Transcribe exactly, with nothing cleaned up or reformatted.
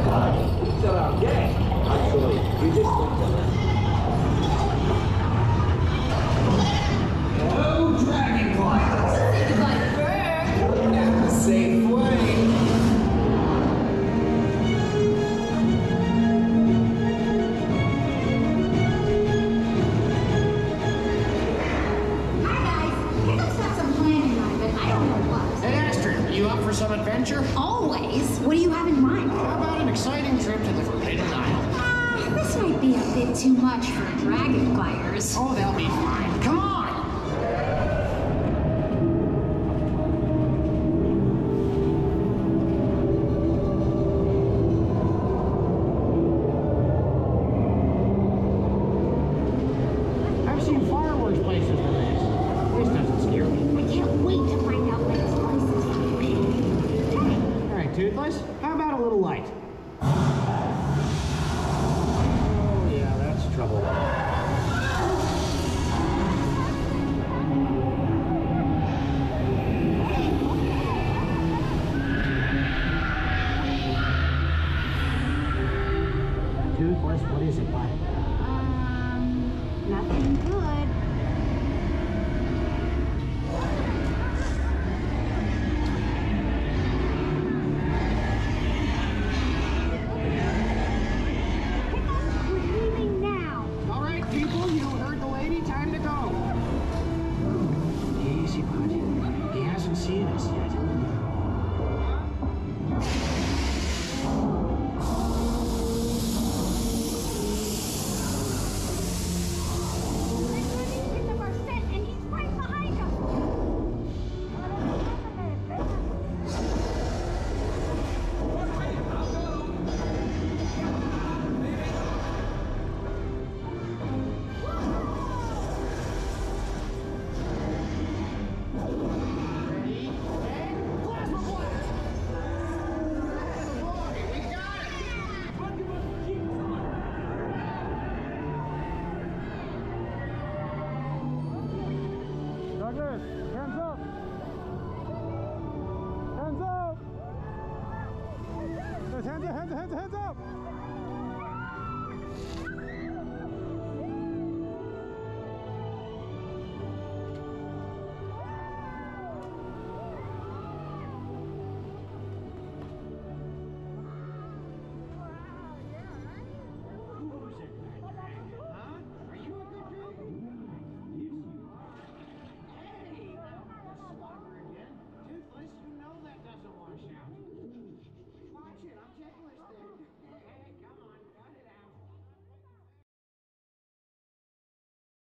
So, uh, yeah, actually, you just went to this. Hello, dragon gliders. Goodbye, bird. At the safe way. You up for some adventure? Always. What do you have in mind? How about an exciting trip to the Forbidden Isle? Ah, uh, this might be a bit too much for dragon gliders. Oh, they'll be fine. Come on! I've seen far worse places than this. This doesn't scare me. I can't wait to find out where this place is going to be. All right, Toothless, how about a little light? Oh, yeah, that's trouble. Toothless, what is it, bud? Um, nothing good. People, you heard the lady. Time to go. Easy, bud. He hasn't seen us yet. Douglas, hands up! Hands up! Hands up, hands up, hands up, hands up!